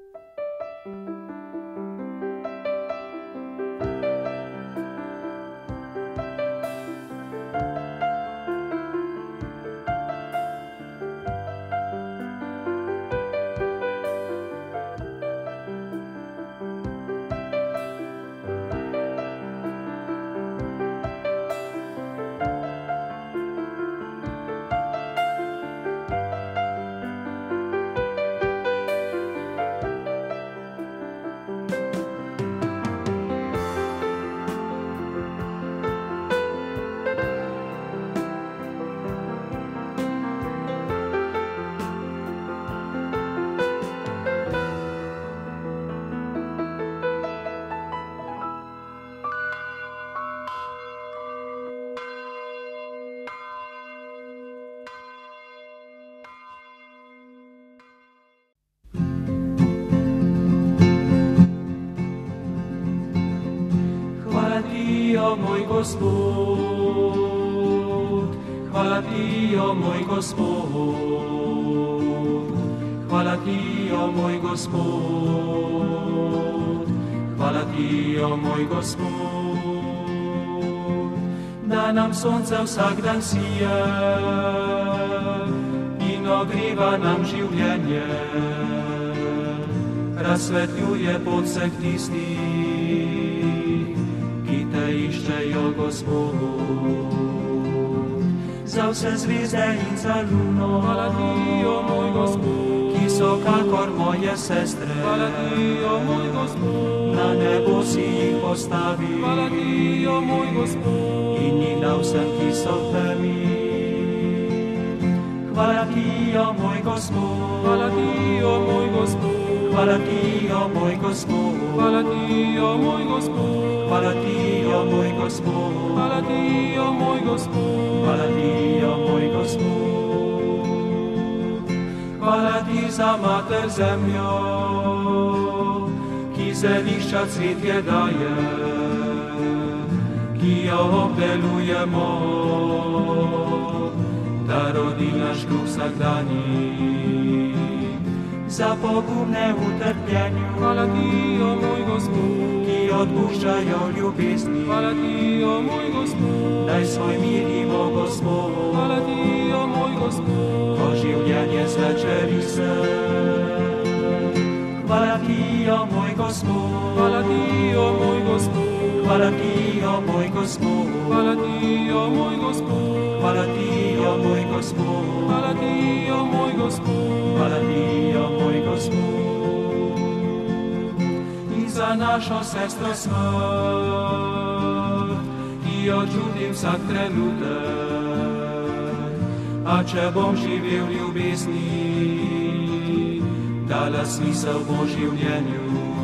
Moj Gospod, hvala ti, o moj Gospod, hvala ti, o moj Gospod, hvala ti, o moj Gospod, da nam sonce vsak dan sije in ogriva nam življenje, razsvetljuje pot vseh tistih, iščejo Gospod. Za vse zvezde in za luno, hvala ti, o moj Gospod, ki so kakor moje sestre, hvala ti, o moj Gospod, na nebo si jih postavil, hvala ti, o moj Gospod, in jih dal vsem, ki so v temi. Hvala ti, o moj Gospod, hvala ti, o moj Gospod, hvala ti, o moj Gospod, hvala ti, o moj Gospod, hvala ti, o moj Gospod, hvala ti, o moj Gospod, hvala ti, o moj Gospod. Hvala ti za mater zemljo, ki zelišča cvetje daje, ki jo obdelujemo, da rodi naš kruh vsakdanji. Za pogumne v trpljenju, hvala ti, o moj Gospod, ki odpuščajo ljubezni, hvala ti, o moj Gospod, daj svoj mir ima Gospod, hvala ti, o moj Gospod, ko življenje zvečeri se. Hvala ti, o moj Gospod, hvala ti, o moj Gospod, hvala ti, o moj Gospod, hvala ti, o moj Gospod, hvala ti, o moj Gospod, hvala ti, o moj Gospod, hvala ti, o moj Gospod. In za našo sestro smrt, ki jo čutim vsak trenutek, a če bom živel v ljubezni, dala smisel bo življenju.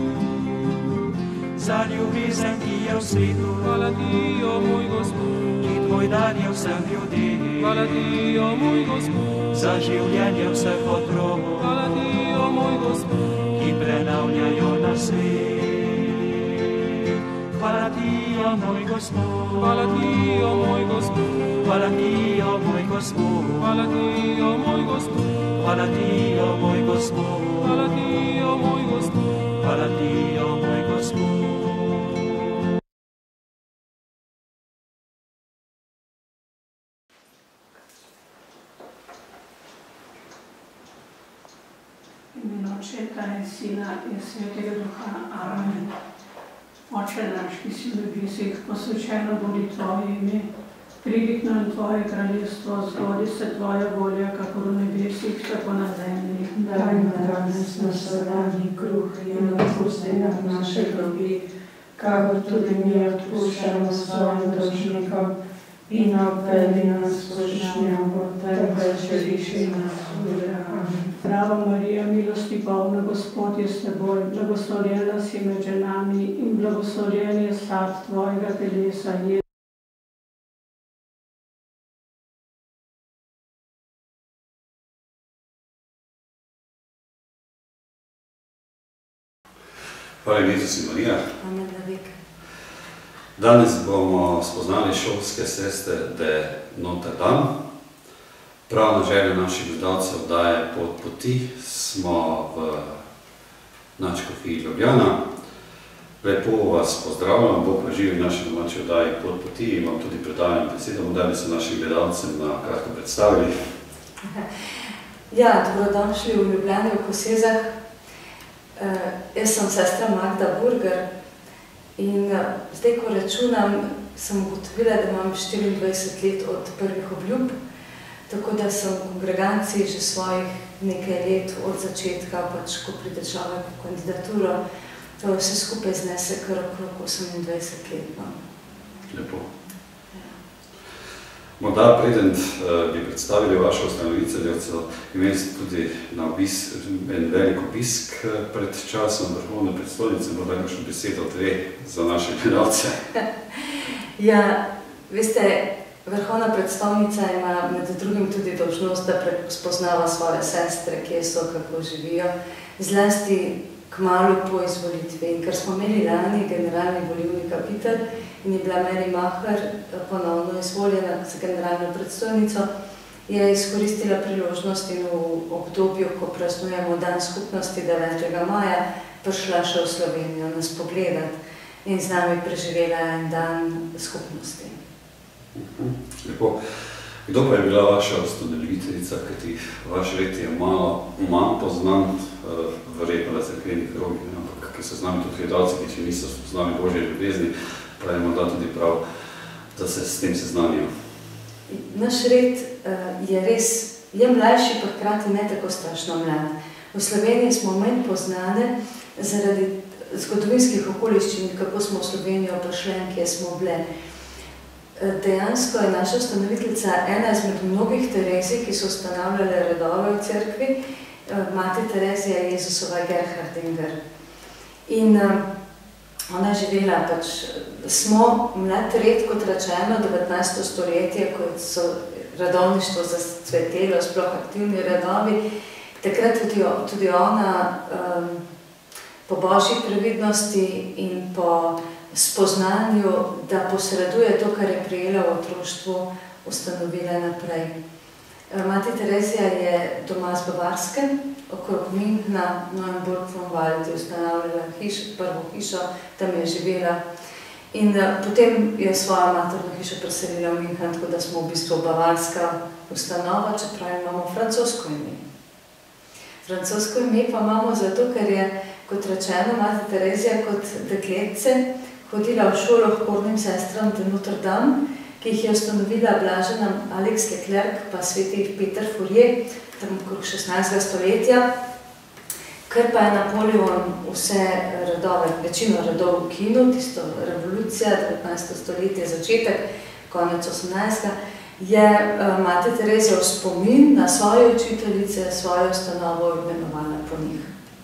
Za ljubezen, ki je v svetu, hvala ti, o moj Gospod, ki tvoj dar je vsem ljudem, hvala ti, o moj Gospod, za življenje vseh otrok, hvala ti, o moj Gospod, ki prenavljajo na svet. Hvala ti, o moj Gospod, hvala ti, o moj Gospod, hvala ti, o moj Gospod, hvala ti, o moj Gospod, hvala ti, o moj Gospod, hvala ti, o moj Gospod, hvala ti, o moj Gospod. Očeta in Sina in Svetega Duha. Amen. Oče naš, ki si v nebesih, posvečeno bodi tvoje ime, pridi k nam tvoje kraljestvo, zgodi se tvoja volja, kakor v nebesih, tako na zemlji. Daj nam danes naš vsakdanji kruh in odpusti nam naše dolgi, kakor tudi mi odpuščamo svojim dolžnikom, in ne odpelji nas v pokušnjavo, temveč reši nas od greha. Zdravo Marija, milosti polna, Gospod je s teboj, blagoslovljena si med ženami in blagoslovljen je sad tvojega telesa, Jezus. Hvala Jezus in Marija. Danes bomo spoznali šolske sestre de Notre Dame. Prav na željo naših gledalcev daje Pot poti smo v nadškofiji Ljubljana. Lepo vas pozdravljam, Bog vas živi v naši domači oddaji Pot poti in vam tudi predajam besedo, da bi se našim gledalcem na kratko predstavili. Ja, dobrodošli v Ljubljani v Kosezah. Jaz sem sestra Magda Burger in zdaj, ko računam, sem ugotovila, da imam 24 let od prvih obljub, tako da sem v kongreganciji že svojih nekaj let od začetka, pač ko pride človek v kandidaturo, to vse skupaj znese kar okrog 28 let. No. Lepo. Morda preden bi predstavili vašo ustanoviteljico, imeli ste tudi na en velik obisk pred časom vrhovne predstavnice, morda kakšno besedo, dve za naše gledalce. Ja, veste, vrhovna predstavnica ima med drugim tudi dolžnost, da spoznava svoje sestre, kje so, kako živijo, zlasti kmalu po izvolitvi. In ker smo imeli lani generalni volilni kapitel in je bila Mary Maher ponovno izvoljena za generalno predstavnico, je izkoristila priložnost in v obdobju, ko praznujemo Dan skupnosti 9. maja, prišla še v Slovenijo nas pogledati in z nami preživela en dan skupnosti. Lepo. Kdo pa je bila vaša ustanoviteljica, kajti vaš red je malo manj poznan, verjetno v cerkvenih krogih, ampak ki so z nami tudi gledalci, ki še niso spoznali Božje ljubezni, pa je morda tudi prav, da se s tem seznanijo. Naš red je res, je mlajši, pa hkrati ne tako strašno mlad. V Sloveniji smo manj poznane zaradi zgodovinskih okoliščin, kako smo v Slovenijo prišli in kje smo bile. Dejansko je naša ustanoviteljica ena izmed mnogih Terezij, ki so ustanavljale redove v cerkvi, mati Terezija Jezusova Gerhardinger. In ona je živela, pač smo mlad red, kot rečeno, 19. stoletje, ko so redovništvo zacvetelo, sploh aktivni redovi, takrat tudi ona po božji previdnosti in po spoznanju, da posreduje to, kar je prijela v otroštvu, ustanovila naprej. Mati Terezija je doma z Bavarske, okrog Münchna, Neuenburg-vom-Wald, je ustanovila prvo hišo, tam je živela. In potem je svojo materno hišo preselila v München, tako da smo v bistvu bavarska ustanova, čeprav imamo francosko ime. Francosko ime pa imamo zato, ker je, kot rečeno, mati Terezija kot dekletce hodila v šolo k kornim sestram de Notre Dame, ki jih je ustanovila blažena Alex Leclerc pa sveti Peter Fourier, tam okrog 16. stoletja, ker pa je Napoleon vse redove, večino redov ukinil, tisto revolucija, 19. stoletje, začetek, konec 18. je mati Terezija v spomin na svoje učiteljice, svojo ustanovo imenovala po njih.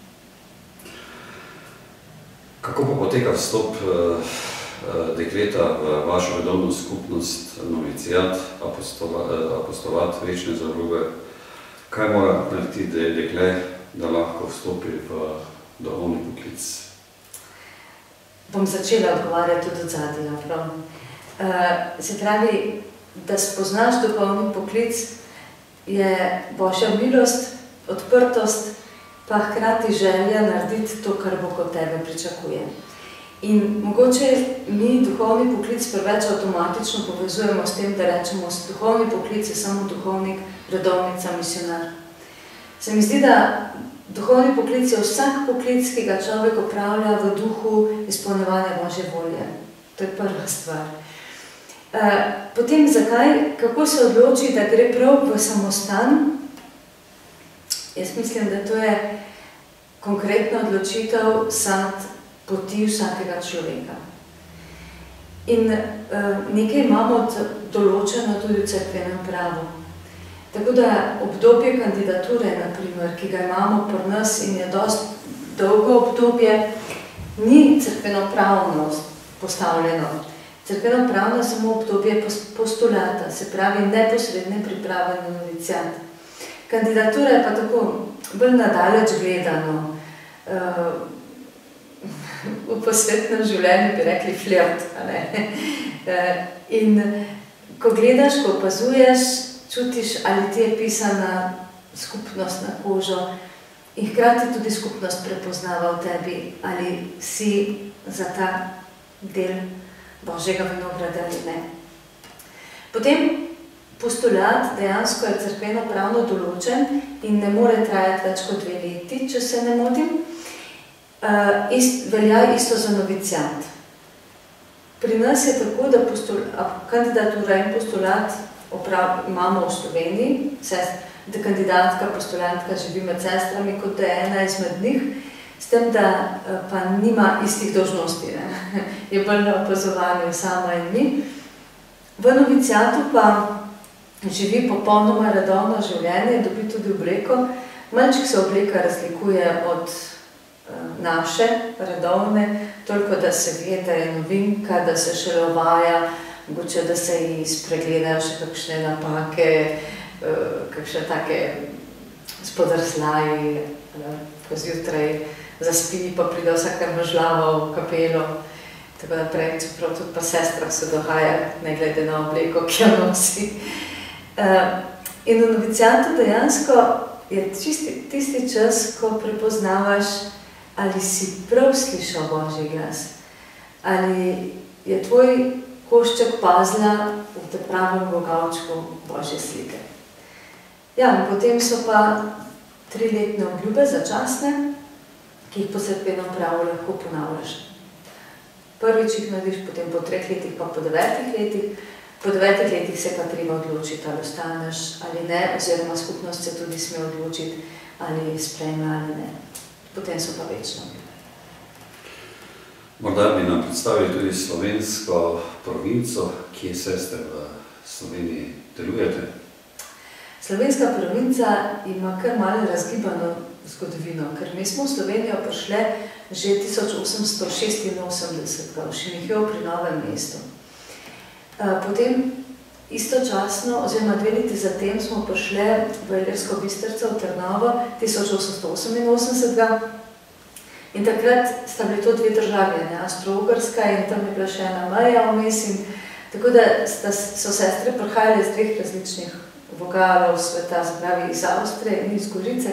Kako pa poteka vstop dekleta v vašo redovno skupnost, novicijat, apostolat, večne zarube? Kaj mora narediti dekle, da lahko vstopi v duhovni poklic? Bom začela odgovarjati tudi od zadnja, prav. Se pravi, da spoznaš duhovni poklic, je božja milost, odprtost, pa hkrati želja narediti to, kar Bog od tebe pričakuje. In mogoče mi duhovni poklic preveč avtomatično povezujemo s tem, da rečemo, duhovni poklic je samo duhovnik, redovnica, misionar. Se mi zdi, da duhovni poklic je vsak poklic, ki ga človek opravlja v duhu izpolnjevanja Božje volje. To je prva stvar. Potem zakaj, kako se odloči, da gre prav v samostan? Jaz mislim, da to je konkretna odločitev sad poti vsakega človeka. In nekaj imamo določeno tudi v cerkvenem pravu. Tako da obdobje kandidature, naprimer, ki ga imamo pri nas in je dosti dolgo obdobje, ni cerkveno-pravno postavljeno. Cerkveno-pravno je samo obdobje postulata, se pravi neposredne priprave na novicijat. Kandidatura je pa tako bolj nadaleč gledano. V posvetnem življenju bi rekli flirt. In ko gledaš, ko opazuješ, čutiš, ali ti je pisana skupnost na kožo, in hkrati tudi skupnost prepoznava v tebi, ali si za ta del Božjega vinograda ali ne. Potem postulat dejansko je cerkveno pravno določen in ne more trajati več kot 2 leti, če se ne motim. Velja isto za noviciat. Pri nas je tako, da kandidatura in postulat imamo v Sloveniji, da kandidatka, postulantka živi med sestrami, kot da je ena izmed njih, s tem, da pa nima istih dolžnosti, je bolj na opazovanju sama in mi. V noviciatu pa živi popolnoma redovno življenje, dobi tudi obleko. Malček se obleka razlikuje od naše, redovne, toliko, da se ve, da je novinka, da se šele uvaja, mogoče, da se ji spregledajo še kakšne napake, kakšne take spodrslaji, ko zjutraj zaspi, pa pride vsaka možlava v kapelo, tako naprej, čeprav tudi pa sestrah se dogaja, ne glede na obleko, ki jo nosi. In v noviciatu dejansko je tisti čas, ko prepoznavaš, ali si prav slišal Božji glas, ali je tvoj košček pazla v pravem vogavčku Božje slike. Ja, in potem so pa 3-letne obljube začasne, ki jih po cerkvenem pravu lahko ponavljaš. Prvič jih narediš, potem po 3 letih, pa po 9 letih. Po 9 letih se pa treba odločiti, ali ostaneš ali ne, oziroma skupnost se tudi sme odločiti, ali sprejme ali ne. Potem so pa večno. Morda bi nam predstavili tudi slovensko provinco, kje sestre v Sloveniji delujete? Slovenska provinca ima kar malo razgibano zgodovino, ker mi smo v Slovenijo prišli že 1886 v Šenihiju pri Novem mestu. Potem istočasno, oziroma 2 leti zatem, smo prišli v Ilirsko Bistrico v Trnovo 1888. In takrat sta bili to 2 državi, Avstro-Ugrska, in tam je bila še ena meja vmes. Tako da so sestre prihajale iz 2 različnih vogalov sveta, se pravi iz Avstrije in iz Gorice.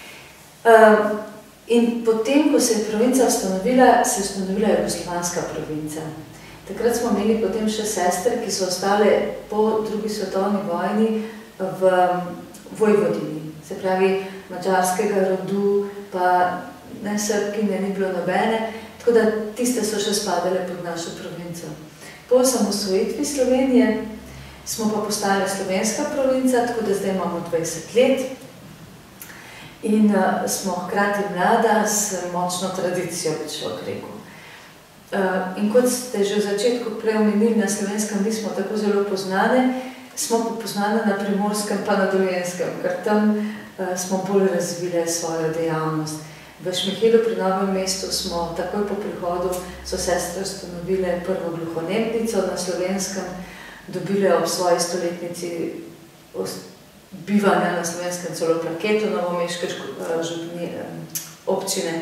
In potem, ko se je provinca ustanovila, se je ustanovila jugoslovanska provinca. Takrat smo imeli potem še sestre, ki so ostale po drugi svetovni vojni v Vojvodini. Se pravi, mačarskega rodu, pa ne Srbkine, ni bilo nobene, tako da tiste so še spadale pod našo provinco. Po osamosvojitvi Slovenije smo pa postali slovenska provinca, tako da zdaj imamo 20 let in smo hkrati mlada s močno tradicijo, bi človek rekel. In kot ste že v začetku prej omenili, na Slovenskem nismo tako zelo poznane, smo pa poznane na Primorskem pa na Dolenjskem, ker tam smo bolj razvile svojo dejavnost. V Šmihilu pri Novem mestu smo takoj po prihodu, so sestre ustanovile prvo gluhonemnico na Slovenskem, dobile ob svoji stoletnici bivanja na Slovenskem celo plaketo novomeške občine.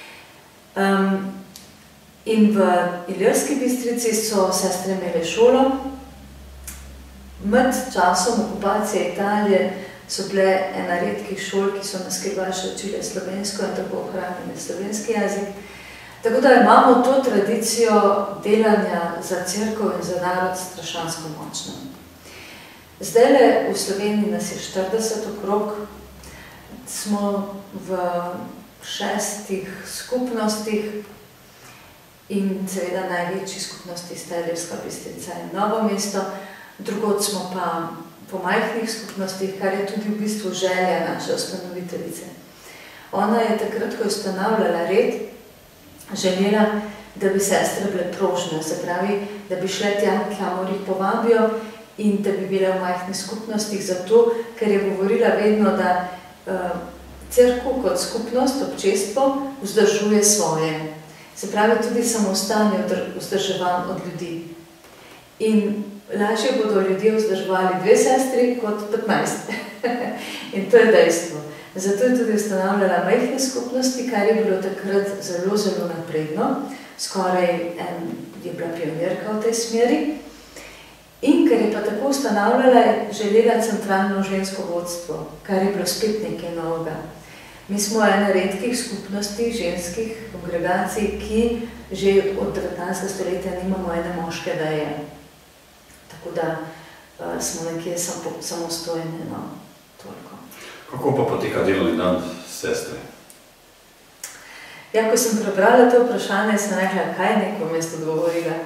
In v Ilirski Bistrici so sestre imele šolo. Med časom okupacije Italije so bile ena redkih šol, ki so nas kaj še učile slovensko in tako ohranile slovenski jezik. Tako da imamo to tradicijo delanja za cerkev in za narod strašansko močno. Zdajle v Sloveniji nas je 40 okrog, smo v 6 skupnostih, in seveda največji skupnosti sta Ilirska Bistrica in Novo mesto, drugod smo pa po majhnih skupnostih, kar je tudi v bistvu želja naše ustanoviteljice. Ona je takrat, ko je ustanavljala red, želela, da bi sestre bile prožne, se pravi, da bi šle tja, kamor jih povabijo in da bi bile v majhnih skupnostih zato, ker je govorila vedno, da cerkev kot skupnost, občestvo, vzdržuje svoje. Se pravi, tudi samostan je vzdrževan od ljudi. In lažje bodo ljudje vzdrževali 2 sestri kot 15. In to je dejstvo. Zato je tudi ustanavljala majhne skupnosti, kar je bilo takrat zelo, zelo napredno. Skoraj je bila pionirka v tej smeri. In ker je pa tako ustanavljala, je želela centralno žensko vodstvo, kar je bilo spet nekaj novega. Mi smo ena redkih skupnosti ženskih kongregacij, ki že od 19. stoletja nimamo ene moške veje. Tako da smo nekje samostojni, no, toliko. Kako pa poteka delovni dan sestre? Ja, ko sem prebrala to vprašanje, sem rekla, kaj neko mesto odgovorila.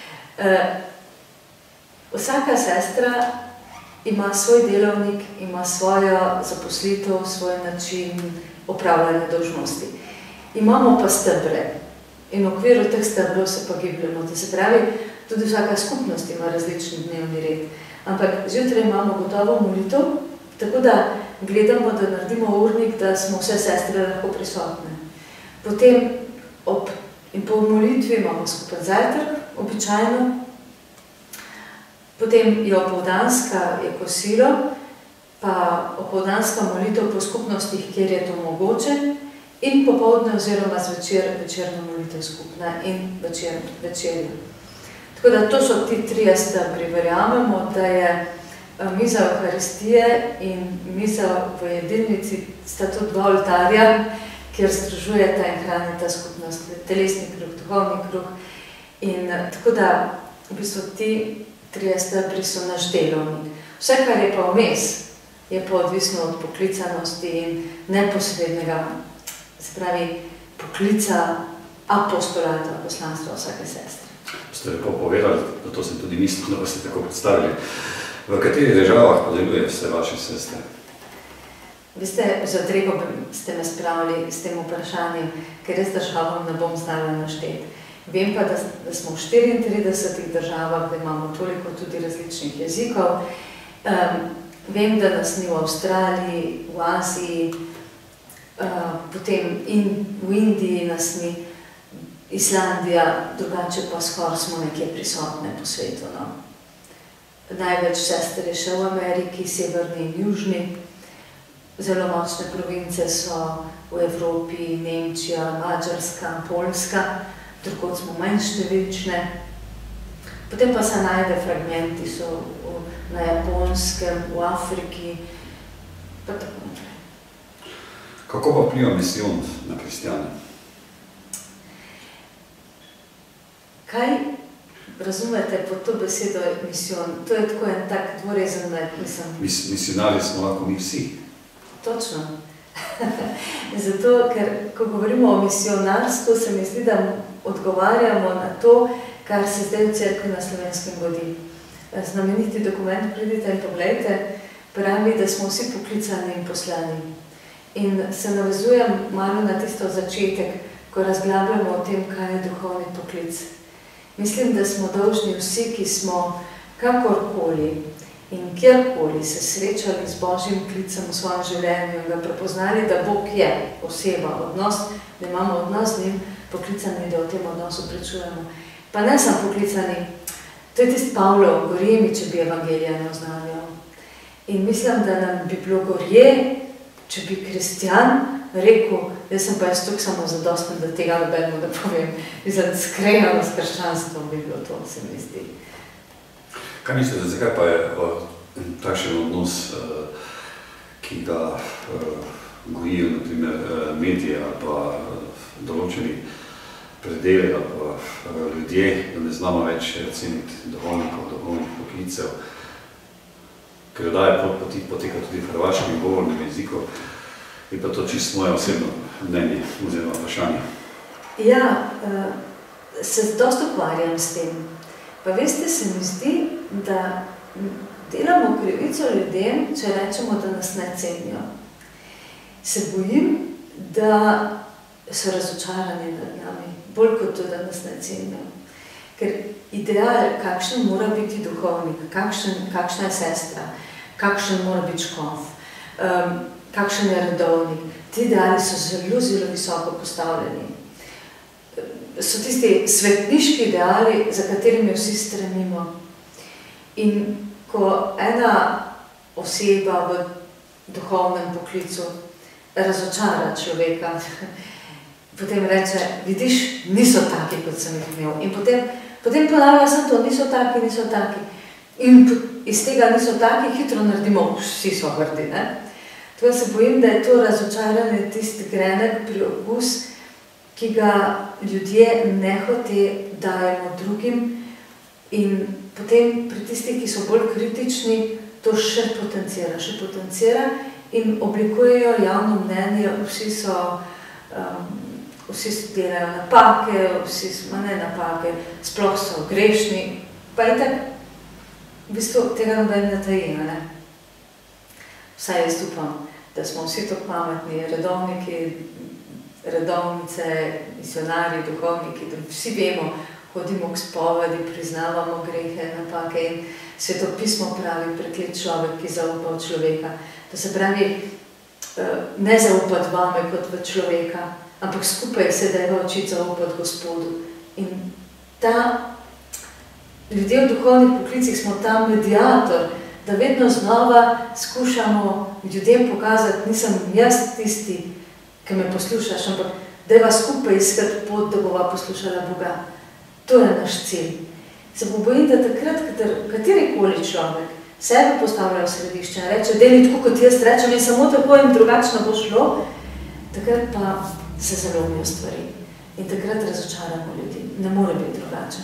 Vsaka sestra ima svoj delovnik, ima svojo zaposlitev, svoj način opravljanja dolžnosti. Imamo pa stebre in v okviru teh stebrov se pa gibljamo. To se pravi, tudi vsaka skupnost ima različni dnevni red. Ampak zjutraj imamo gotovo molitev, tako da gledamo, da naredimo urnik, da smo vse sestre lahko prisotne. Potem in po molitvi imamo skupaj zajtrk, običajno. Potem je opoldanska je kosilo, pa opoldanska molitev po skupnostih, kjer je to mogoče, in popoldne oziroma zvečer večerna molitev skupna in večerja. Tako da to so ti trije stebri. Verjamemo, da je miza Evharistije in miza v jedilnici sta to dva oltarja, kjer združujeta in hranita skupnost, telesni kruh, duhovni kruh. In tako da v bistvu ti trije stebri so naš delovnik. Vse, kar je pa vmes, je pa odvisno od poklicanosti in neposrednega, se pravi, poklica apostolata, poslanstva vsake sestre. Ste lepo povedali, da to sem tudi mislil, da ste tako predstavili. V katerih državah pa deluje vse vaše sestre? Veste, v zadrego ste me spravili s tem vprašanjem, ker jaz državam ne bom znala našteti. Vem pa, da smo v 34 državah, da imamo toliko tudi različnih jezikov. Vem, da nas ni v Avstraliji, v Aziji, potem in v Indiji nas ni, Islandija, drugače pa skoraj smo nekje prisotne po svetu. No. Največ sester je še v Ameriki, severni in južni. Zelo močne province so v Evropi, Nemčija, Mađarska, Poljska, drugod smo manj številčne. Potem pa se najde fragmenti, so na Japonskem, v Afriki, pa tako naprej. Kako pa vpliva misijon na kristjane? Kaj razumete pod to besedo misijon? To je tako en tak dvorezen med, mislim. Misionarji smo lahko mi vsi. Točno. Zato, ker ko govorimo o misionarstvu, se mi zdi, da odgovarjamo na to, kar se zdaj v cerkvi na Slovenskem godi. Znameniti dokument, pridite in pogledajte, pravi, da smo vsi poklicani in poslani. In se navezujem malo na tisto začetek, ko razglabljamo o tem, kaj je duhovni poklic. Mislim, da smo dolžni vsi, ki smo kakorkoli in kjerkoli se srečali z Božjim klicem v svojem življenju in ga prepoznali, da Bog je oseba, odnos, da imamo odnos z njim, poklicani, da o tem odnosu pričujemo. Pa ne samo poklicani, to je tisti Pavlov, gorje mi, če bi evangelija ne oznanjal. In mislim, da nam bi bilo gorje, če bi kristjan rekel, jaz sem pa jaz tukaj samo zadosten, da tega nobenemu ne povem. Mislim, skrajno s krščanstvom bi bilo to, se mi zdi. Kaj mislite, zakaj pa je takšen odnos, ki ga gojijo, naprimer, medije ali pa določeni predeli ali pa ljudje, da ne znamo več ceniti duhovnih poklicev, ker daje poteka tudi v hrvaškem govornem jeziku, je pa to čisto moje osebno mnenje oziroma vprašanje. Ja, se dosti ukvarjam s tem. Pa veste, se mi zdi, da delamo krivico ljudem, če rečemo, da nas ne cenijo. Se bojim, da so razočarani nad nami, bolj kot to, da nas ne cenijo. Ker ideal, kakšen mora biti duhovnik, kakšna je sestra, kakšen mora biti škof, kakšen je redovnik, ti ideali so zelo, zelo visoko postavljeni. So tisti svetniški ideali, za katerimi vsi stremimo. In ko ena oseba v duhovnem poklicu razočara človeka, potem reče, vidiš, niso taki, kot sem jih imel. In potem ponavlja sem to, niso taki. In iz tega niso taki, hitro naredimo, vsi so grdi, ne? Tako se bojim, da je to razočaranje tisti grenek priokus, ki ga ljudje nehote dajemo drugim in potem pri tistih, ki so bolj kritični, to še potencira in oblikujejo javno mnenje, vsi delajo napake, vsi smo ne napake, sploh so grešni, pa je tak, v bistvu tega noben ne taji, ne? Vsaj jaz upam, da smo vsi to pametni, redovniki, redovnice, misionarji, duhovniki, da vsi vemo, hodimo k spovedi, priznavamo grehe, napake in Svetopismo pravi, preklet človek, ki zaupa v človeka. To se pravi, ne zaupati vame kot v človeka, ampak skupaj se dajva učiti zaupati Gospodu. In ljudje v duhovnih poklicih smo ta mediator, da vedno znova skušamo ljudem pokazati, nisem jaz tisti, ki me poslušaš, ampak dajva skupaj iskati pot, da bova poslušala Boga. To je naš cilj. Se bo bojim, da takrat, katerikoli človek sebe postavlja v središče in reče, deli tako, kot jaz rečem, in samo tako in drugačno bo šlo, takrat pa se zalomijo stvari. In takrat razočaramo ljudi. Ne more biti drugače.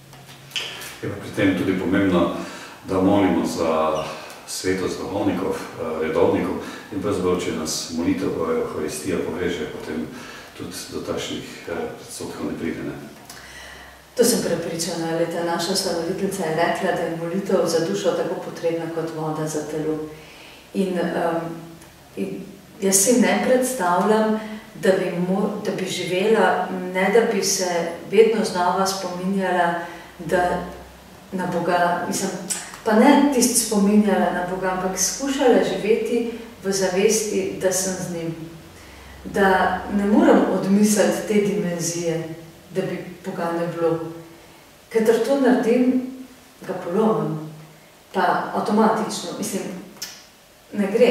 Je pa pri tem tudi pomembno, da molimo za svetost duhovnikov, redovnikov in pravzaprav, če nas molitev Euharistija poveže, potem tudi do takšnih predsotkov ne pride, ne? To sem prepričana, leta naša ustanoviteljica je rekla, da je molitev za dušo tako potrebna kot voda za telo. In jaz si ne predstavljam, da bi živela, ne da bi se vedno znova spominjala na Boga, mislim, pa ne tisti spominjala na Boga, ampak skušala živeti v zavesti, da sem z njim. Da ne moram odmisliti te dimenzije, da bi Boga ne bilo. Kadar to naredim, ga polomim, pa avtomatično, mislim, ne gre.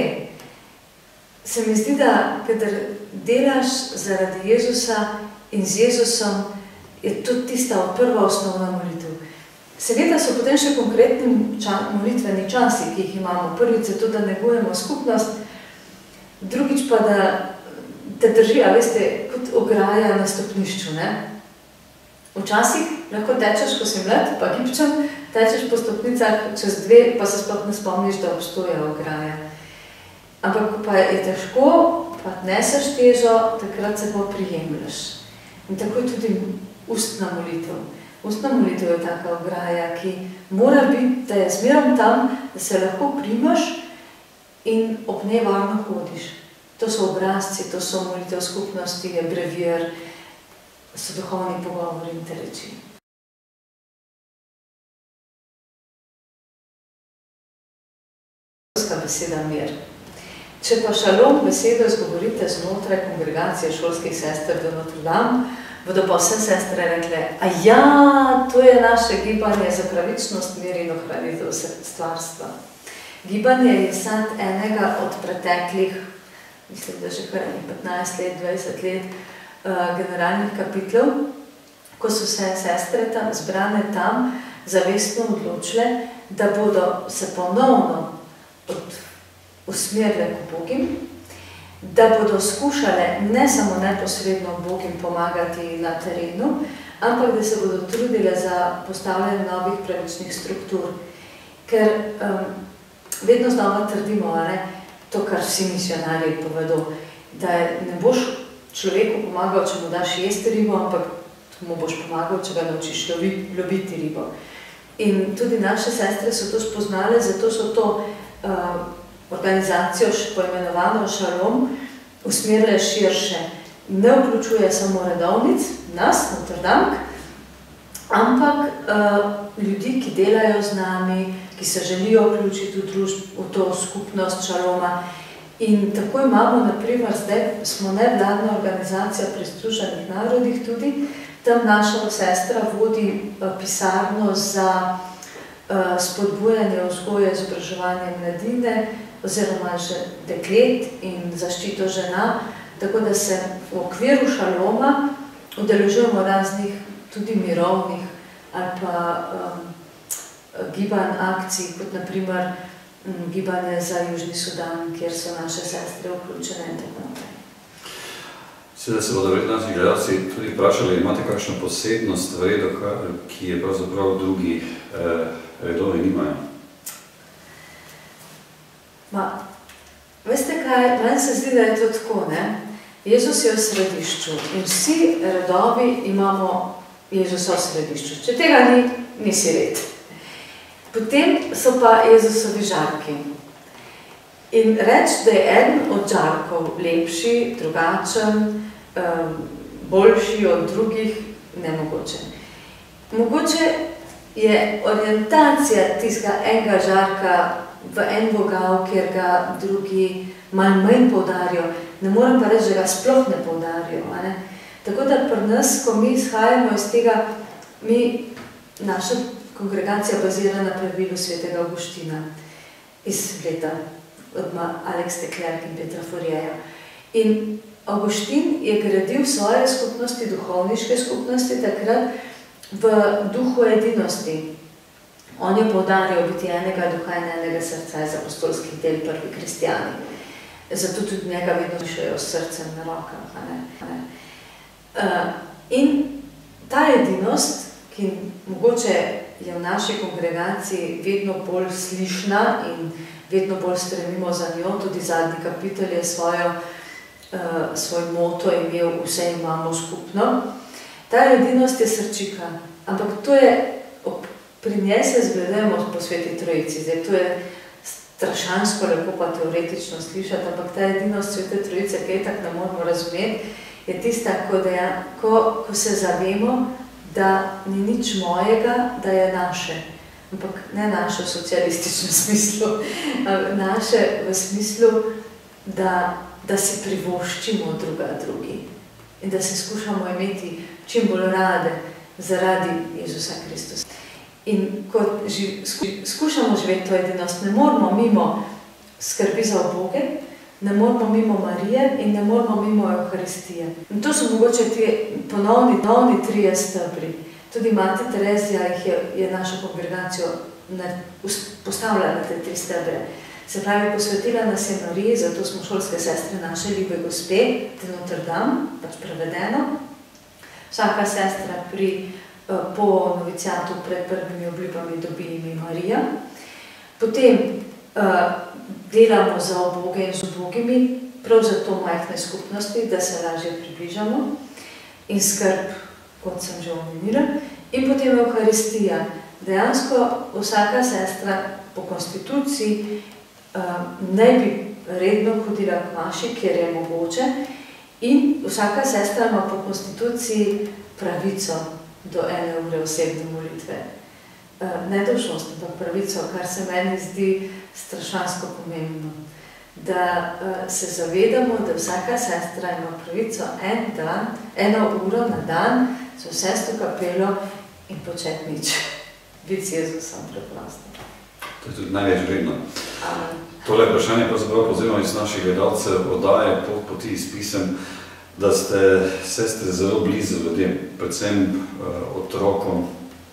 Se mi zdi, da kadar delaš zaradi Jezusa in z Jezusom, je to tista prva osnovna molitev. Seveda so potem še konkretni molitveni časi, ki jih imamo. Prvič je to, da negujemo skupnost, drugič pa, da te drži, a veste, kot ograja na stopnišču, ne? Včasih lahko tečeš, ko si mlad, pa gibčen, tečeš po stopnicah čez 2, pa se sploh ne spomniš, da obstoja ograja. Ampak ko pa je težko, pa neseš težo, takrat se pa prijemljaš. In tako je tudi ustna molitev. Ustna molitev je taka ograja, ki mora biti, da je zmerom tam, da se lahko primaš in ob njej varno hodiš. To so obrazci, to so molitev skupnosti, je brevir, so duhovni pogovori in te reči. Beseda mir. Če pa šalom besedo izgovorite znotraj kongregacije šolskih sester do Notre Dame, bodo pa vse sestre rekle, a ja, to je naše gibanje za pravičnost, mir in ohranitev stvarstva. Gibanje je sad enega od preteklih, mislim, da že kar 15 let, 20 let, generalnih kapitlov, ko so se sestre tam, zbrane tam, zavestno odločile, da bodo se ponovno usmerile k Bogim, da bodo skušale ne samo neposredno Bogim pomagati na terenu, ampak da se bodo trudile za postavljanje novih pravičnih struktur. Ker vedno znova trdimo, to, kar vsi misionarji povedo, da ne boš človeku pomagal, če mu daš jesti ribo, ampak mu boš pomagal, če ga naučiš ljubiti ribo. In tudi naše sestre so to spoznale, zato so to organizacijo poimenovano Šalom usmerile širše. Ne vključuje samo redovnic, nas, Notre Dame, ampak ljudi, ki delajo z nami, ki se želijo vključiti v to skupnost Šaloma. In tako imamo, naprimer, zdaj smo nevladna organizacija pri Združenih narodih tudi, tam naša sestra vodi pisarno za spodbujanje vzgoje, izobraževanje mladine, oziroma že deklet in zaščito žena, tako da se v okviru Šaloma udeležujemo raznih tudi mirovnih ali pa gibanj, akcij, kot naprimer gibanje za Južni Sudan, kjer so naše sestre vključene in tako naprej. Seveda se bodo naši gledalci tudi vprašali, imate kakšno posebnost v redu, ki je pravzaprav drugi redovi nimajo? Veste kaj, meni se zdi, da je to tako, ne? Jezus je v središču in vsi redovi imamo Jezusa v središču. Če tega ni, nisi red. Potem so pa Jezusovi žarki. In reči, da je eden od žarkov lepši, drugačen, boljši od drugih, nemogoče. Mogoče je orientacija tistega enega žarka v en vogal, kjer ga drugi malo manj poudarijo. Ne moram pa reči, da ga sploh ne poudarijo. Ne? Tako da pri nas, ko mi izhajamo iz tega, naša kongregacija bazira na pravilu svetega Avguština iz leta od Alex de Klerk in Petra Fourierja. In Avguštin je gradil svoje skupnosti, duhovniške skupnosti, takrat v duhu edinosti. On je poudarjal biti enega duha in enega srca iz apostolskih del prvi kristijani. Zato tudi njega vedno pišejo s srcem na rokah. In ta edinost, ki mogoče je v naši kongregaciji vedno bolj slišna in vedno bolj stremimo za njo, tudi zadnji kapitel je svoj moto imel Vse imamo skupno. Ta edinost je srčika, ampak to je, pri njej se zgledujemo po Sveti Trojici. Zdaj, to je strašansko lepo pa teoretično slišati, ampak ta edinost Svete Trojice, ki je tako ne moramo razumeti, je tista, ko se zavemo, da ni nič mojega, da je naše. Ampak ne naše v socialističnem smislu, naše v smislu, da si privoščimo druga drugi in da se skušamo imeti čim bolj rade zaradi Jezusa Kristusa. In ko skušamo živeti to edinost, ne moramo mimo skrbi za uboge, ne moramo mimo Marije in ne moramo mimo Evharistije. In to so mogoče ti ponovni trije stebri. Tudi Mati Terezija je našo kongregacijo postavila na te tri stebre. Se pravi, posvetila nas je Mariji, zato smo šolske sestre naše Ljube Gospe, te Notre Dame, pač prevedeno. Vsaka sestra po novicijatu pred prvimi obljubami dobi ime Marija. Potem delamo za uboge in z ubogimi, prav zato majhne skupnosti, da se lažje približamo in skrb, kot sem že omenila. In potem Evharistija. Dejansko vsaka sestra po konstituciji ne bi redno hodila k maši, kjer je mogoče, in vsaka sestra ima po konstituciji pravico do 1 ure osebne molitve. Ne dolžnost, ampak pravico, kar se meni zdi strašansko pomembno. Da se zavedamo, da vsaka sestra ima pravico eno uro na dan za vsesto kapelo in početi nič. Biti s Jezusom preprosto. To je tudi največ vredno. Tole vprašanje pravzaprav povzemam iz naših gledalcev oddaje Poti iz pisem, da ste sestre zelo blizu ljudem, predvsem otrokom.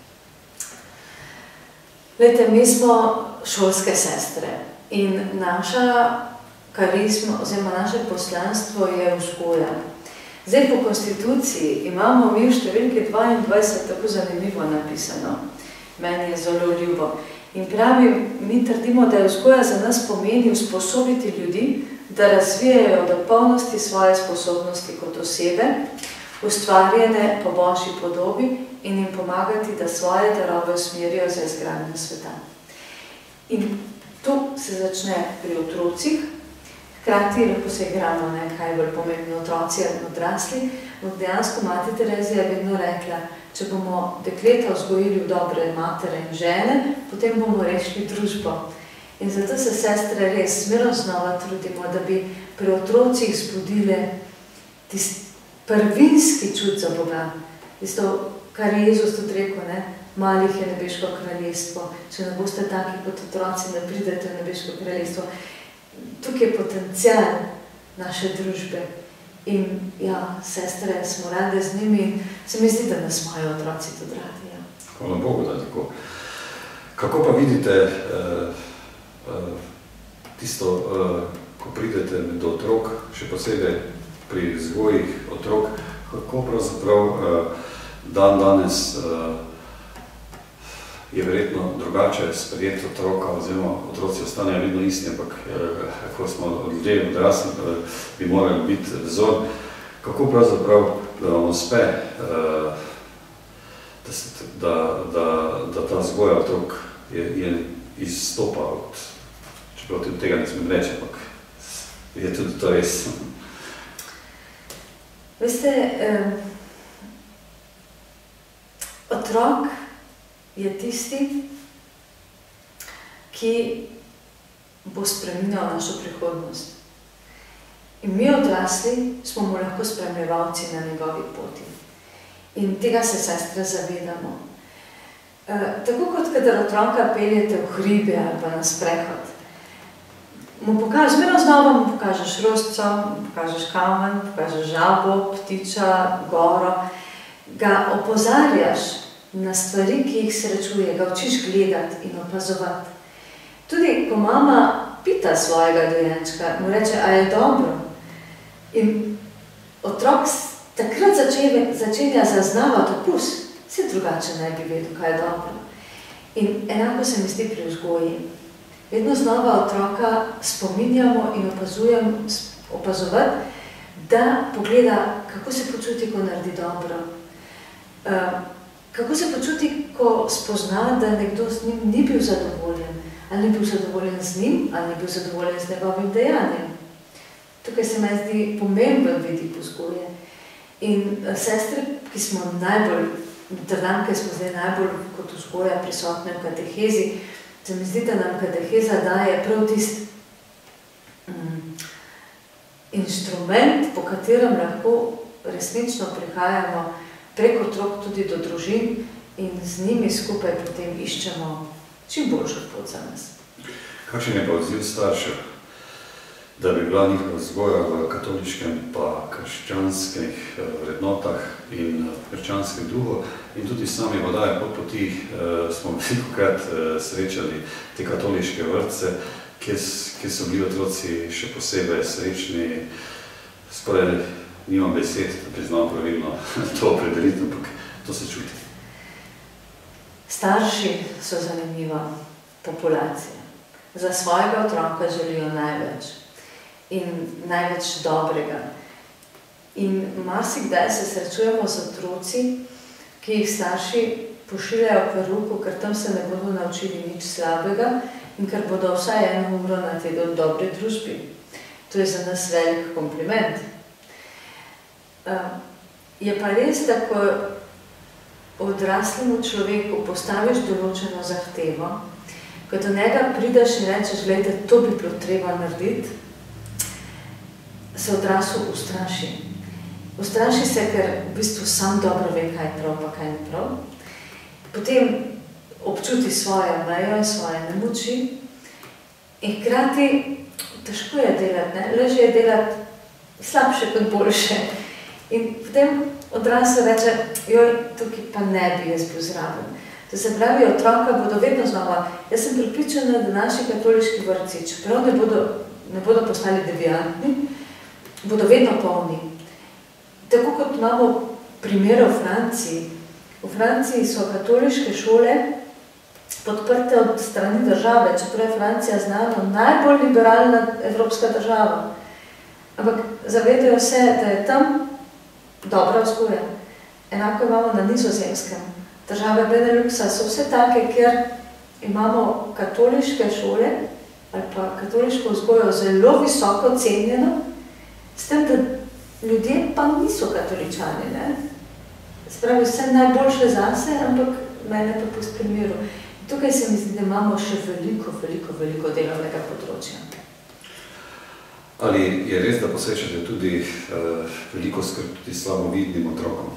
Glejte, mi smo šolske sestre in naša karizma oziroma naše poslanstvo je vzgoja. Zdaj po konstituciji imamo mi v številki 22 tako zanimivo napisano. Meni je zelo ljubo. In pravi, mi trdimo, da je vzgoja za nas pomeni usposobiti ljudi, da razvijajo do polnosti svoje sposobnosti kot osebe, ustvarjene po Božji podobi in jim pomagati, da svoje darove usmerijo za izgradnjo sveta. In tu se začne pri otrocih, hkrati lahko se igramo, kaj je bolj pomembno, otroci in odrasli, ampak dejansko Mati Terezija je vedno rekla, če bomo dekleta vzgojili v dobre matere in žene, potem bomo rešili družbo. In zato se sestre res smerno znova trudimo, da bi pri otrocih zbudile tisti prvinski čut za Boga. Tisto, kar je Jezus tudi rekel, malih je nebeško kraljestvo. Če ne boste taki kot otroci, ne pridete v nebeško kraljestvo. Tukaj je potencial naše družbe. In ja, sestre smo rade z njimi in se mi zdi, da nas imajo otroci tudi radi. Hvala Bogu, da je tako. Kako pa vidite tisto, ko pridete do otrok, še posebej pri vzgojih otrok, kako pravzaprav danes je verjetno drugače sprejeti otroka, oziroma otroci ostanejo vedno isti, ampak ko smo ljudje odrasli, bi morali biti vzor. Kako pravzaprav, da vam uspe, da ta vzgoja otrok je izstopa od, čeprav tudi tega ne smem reči, ampak je tudi to res. Veste, otrok je tisti, ki bo spreminjal našo prihodnost. In mi odrasli smo mu lahko spremljevalci na njegovi poti. In tega se sestre zavedamo. Tako kot kadar otroka peljete v hribe ali pa na sprehod, zmerno znova mu pokažeš rožco, mu pokažeš kamen, pokažeš žabo, ptiča, goro, ga opozarjaš na stvari, ki jih srečuje, ga učiš gledati in opazovati. Tudi ko mama pita svojega dojenčka, mu reče, a je dobro. In otrok takrat začenja zaznavati okus, vse drugače naj bi vedel, kaj je dobro. In enako se mi zdi pri vzgoji. Vedno znova otroka spominjamo in opazovati, da pogleda, kako se počuti, ko naredi dobro. Kako se počuti, ko spozna, da nekdo z njim ni bil zadovoljen. Ali ni bil zadovoljen z njim, ali ni bil zadovoljen z njegovim dejanjem. Tukaj se mi zdi pomemben vidik vzgoje. In sestre, ki smo najbolj, ki smo zdaj najbolj kot vzgoja prisotne v katehezi, se mi zdi, da nam kateheza daje prav tisti inštrument, po katerem lahko resnično prihajamo preko otrok tudi do družin in z njimi skupaj potem iščemo čim boljšo pot za nas. Kakšen je pa odziv staršev, da bi bila njihova vzgoja v katoliškem pa krščanskih vrednotah in krščanskem duhu in tudi sami vodaje po poti smo velikokrat srečali te katoliške vrtce, kjer so bili otroci še posebej srečni, skoraj nimam besed, da priznam pravilno to opredelitev, ampak to se čuti. Starši so zanimiva populacija. Za svojega otroka želijo največ in največ dobrega. In marsikdaj se srečujemo z otroci, ki jih starši pošiljajo v peruko, ker tam se ne bodo naučili nič slabega in ker bodo vsaj eno uro na teden v dobri družbi. To je za nas velik kompliment. Je pa res, da ko odraslemu človeku postaviš določeno zahtevo, ko do njega prideš in rečeš, glejte, to bi bilo treba narediti, se odrasel ustraši. Ustraši se, ker v bistvu sam dobro ve, kaj je prav, pa kaj ni prav. Potem občuti svojo mejo in svoje nemoči in hkrati težko je delati, ne? Lažje je delati slabše kot boljše. In potem odrasel reče, joj, tukaj pa ne bi jaz bil zraven. To se pravi, otroka bodo vedno znova. Jaz sem pripričana, da naši katoliški vrtci, čeprav ne bodo postali deviantni, bodo vedno polni. Tako kot imamo primere v Franciji. V Franciji so katoliške šole podprte od strani države, čeprav je Francija znana najbolj liberalna evropska država. Ampak zavedajo se, da je tam dobra vzgoja. Enako imamo na Nizozemskem. Države Beneluxa so vse take, kjer imamo katoliške šole ali pa katoliško vzgojo zelo visoko cenjeno, s tem, da ljudje pa niso katoličani, ne? Spravi vse najboljše zase, ampak mene pa pusti pri miru. Tukaj se mi zdi, da imamo še veliko delovnega področja. Ali je res, da posvečate tudi veliko skrb tudi slabovidnim otrokom?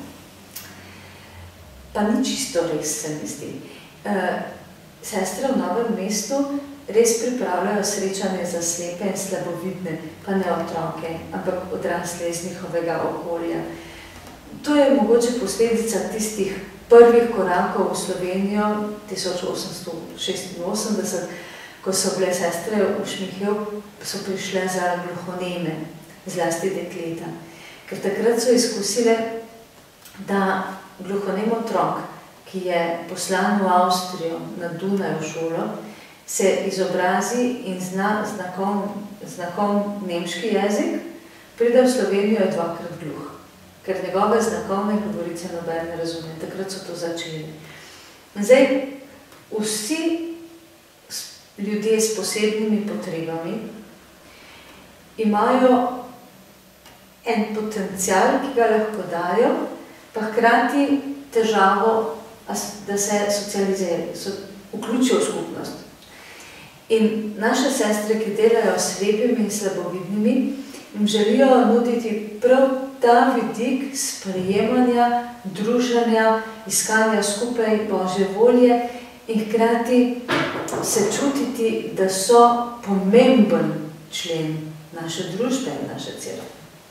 Pa ni čisto res, se mi zdi. Sestre v Novem mestu res pripravljajo srečanje za slepe in slabovidne, pa ne otroke, ampak odrasle iz njihovega okolja. To je mogoče posledica tistih prvih korakov v Slovenijo 1886, ko so bile sestre v Šmihelj, so prišle za gluhoneme, zlasti dekleta. Ker takrat so izkusile, da gluhonem otrok, ki je poslan v Avstrijo na Dunaju šolo, se izobrazi in zna znakom nemški jezik, pride v Slovenijo je dvakrat gluh, ker njegove znakovne govorice noben ne razume. Takrat so to začeli. Zdaj, vsi ljudje s posebnimi potrebami imajo en potencial, ki ga lahko dajo, pa hkrati težavo, da se socializirajo, vključijo v skupnost. In naše sestre, ki delajo s slepimi in slabovidnimi, jim želijo nuditi prav ta vidik sprejemanja, druženja, iskanja skupaj Božje volje in hkrati se čutiti, da so pomemben člen naše družbe in naše cerkve.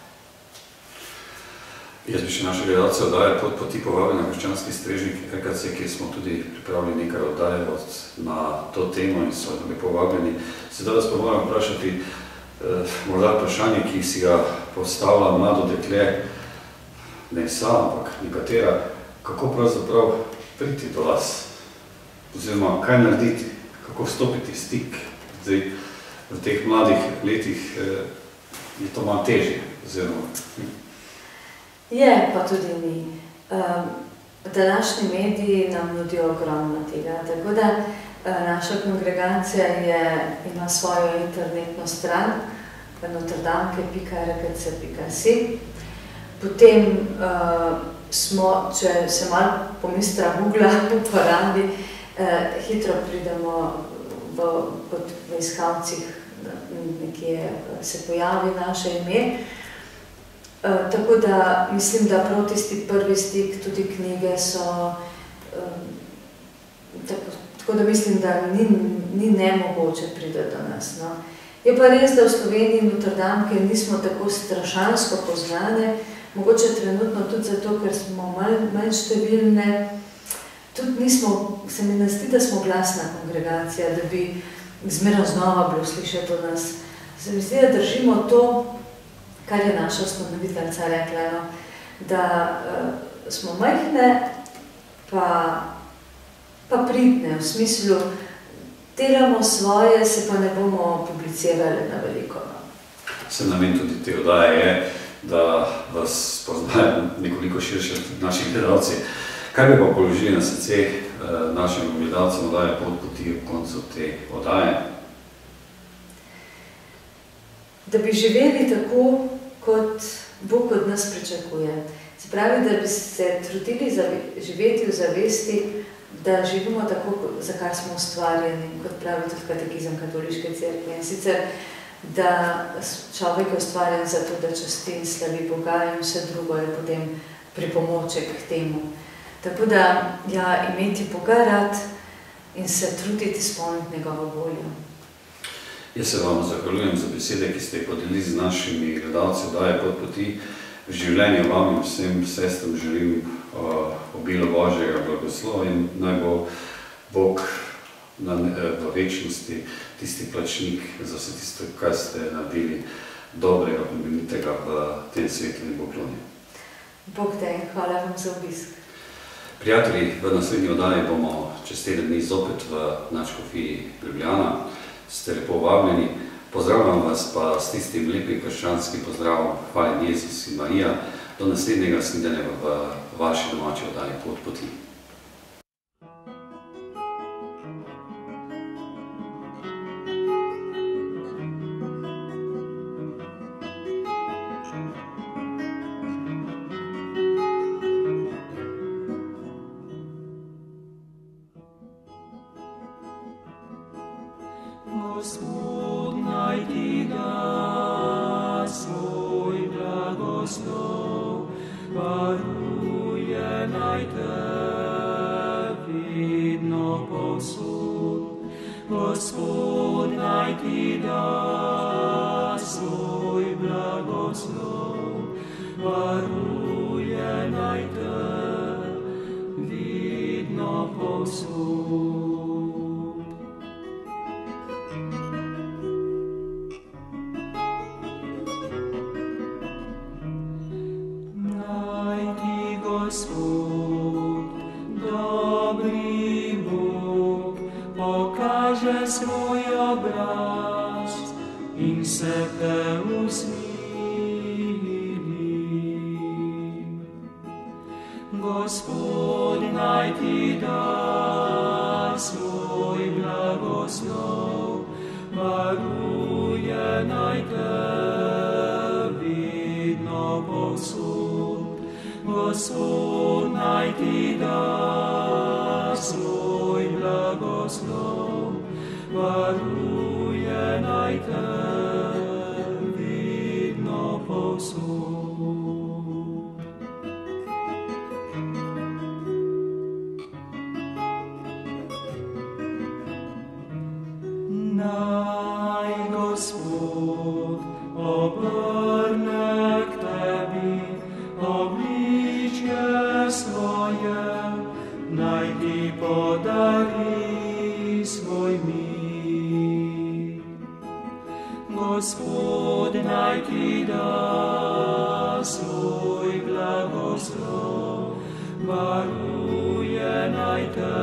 Jaz bi še naše gledalce oddaje Pot poti povabili na Krščanski strežnik, kjer smo tudi pripravili nekaj oddaje na to temo in so lepo povabljeni. Sedaj vas pa moram vprašati, morda vprašanje, ki si ga postavlja mlado dekle, ne sama, ampak nekatera, kako pravzaprav priti do vas, oziroma kaj narediti, kako vstopiti v stik. Zdaj, v teh mladih letih je to malo težje, oziroma... Je, pa tudi ni. Današnji mediji nam nudijo ogromno tega, tako da naša kongregacija ima svojo internetno stran notredamke.rkc.si. Potem smo, če se malo pomistra Google uporabi, hitro pridemo v iskalcih, nekje se pojavi naše ime. Tako da mislim, da prav tisti prvi stik, tudi knjige so, tako da mislim, da ni nemogoče priti do nas. No. Je pa res, da v Sloveniji Notredamke nismo tako strašansko poznane, mogoče trenutno tudi zato, ker smo manj številne, tudi nismo, se mi zdi, da smo glasna kongregacija, da bi zmerno znova bilo slišati od nas. Se mi zdi, da držimo to, kar je naša ustanoviteljica rekla, no, da smo majhne, pa pridne, v smislu, delamo svoje, se pa ne bomo publicirali na veliko. Se namen tudi te oddaje je, da vas poznajo nekoliko širše naši gledalci. Kaj bi pa položili na srce našim gledalcem oddaje Pot poti v koncu te oddaje? Da bi živeli tako, kot Bog od nas pričakuje. Se pravi, da bi se trudili živeti v zavesti, da živimo tako, za kar smo ustvarjeni, kot pravi tudi katekizem katoliške cerkve. In sicer, da človek je ustvarjen za to, da časti in slavi Boga in vse drugo je potem pripomoček k temu. Tako da, ja, imeti Boga rad in se truditi izpolniti njegovo voljo. Jaz se vam zahvaljujem za besede, ki ste jih podelili z našimi gledalci oddaje Pot poti. V življenju vam in vsem sestram želim obilo Božjega blagoslova in naj bo Bog v večnosti tisti plačnik za vse tisto, kar ste naredili dobrega, plemenitega v tem svetu in poklonju. Bog te in hvala vam za obisk. Prijatelji, v naslednji oddaji bomo čez teden dni zopet v Nadškofiji Ljubljana. Ste lepo vabljeni. Pozdravljam vas pa s tistim lepim krščanskim pozdravom Hvaljen Jezus in Marija. Do naslednjega snidenja v vaši domači oddaji Pot poti. Gospod naj ti da svoj blagoslov, varuje naj te vidno povsod. Gospod naj ti da svoj blagoslov, varuje naj te vidno povsod. Gospod, dobri Bog, pokaže svoj obraz in se te usmili. Gospod, naj ti da svoj blagoslov, varuje naj te vidno povsod. Gospod, naj ti da svoj blagoslov, varuje naj te vidno povsod. Naj Gospod obrne k tebi obličje svoje, naj ti podari svoj mir. Gospod, naj ti da svoj blagoslov, varuje naj te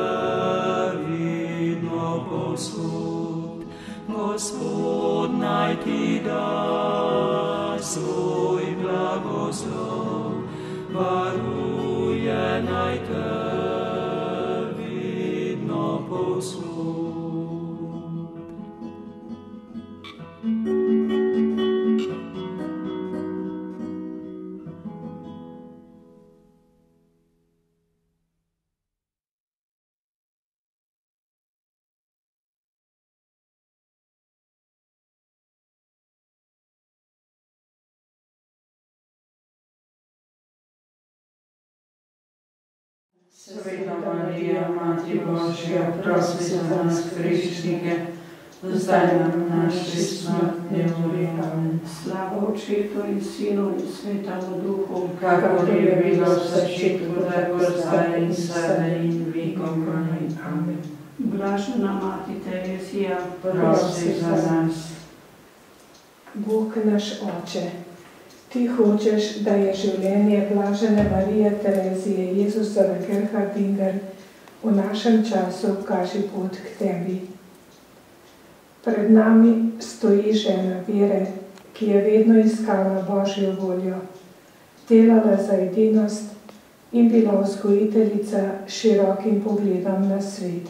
vidno povsod. Gospod, naj ti da svoj blagoslov, varuje naj te vidno povsod. Sveta Marija, Mati Božja, prosi za nas grešnike, zdaj na naši smrtni uri. Amen. Slava Očetu in Sinu in Svetemu Duhu, kakor je bilo v začetku, tako zdaj in sedaj in vekomaj. Amen. Blažena Mati Terezija, Prosi za nas. Bog naš Oče, Ti hočeš, da je življenje blažene Marije Terezije Jezusove Gerhardinger v našem času kaži pot k Tebi. Pred nami stoji žena vere, ki je vedno iskala Božjo voljo, delala za edinost in bila vzgojiteljica s širokim pogledom na svet.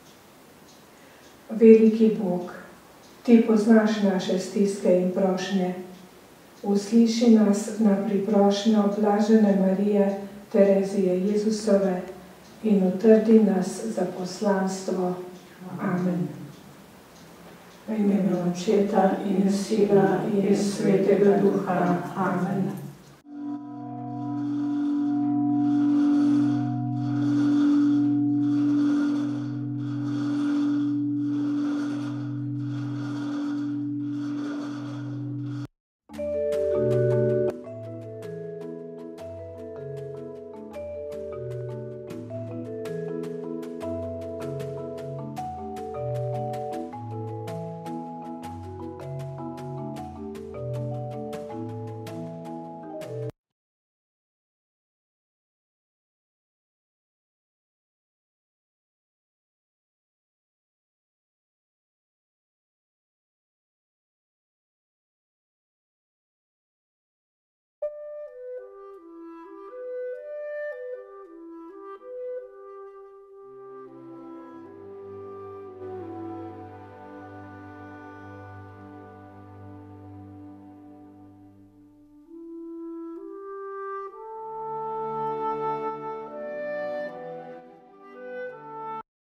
Veliki Bog, Ti poznaš naše stiske in prošnje. Usliši nas na priprošnjo blažene Marije Terezije Jezusove in utrdi nas za poslanstvo. Amen. V imenu Očeta in Sina in Svetega Duha. Amen.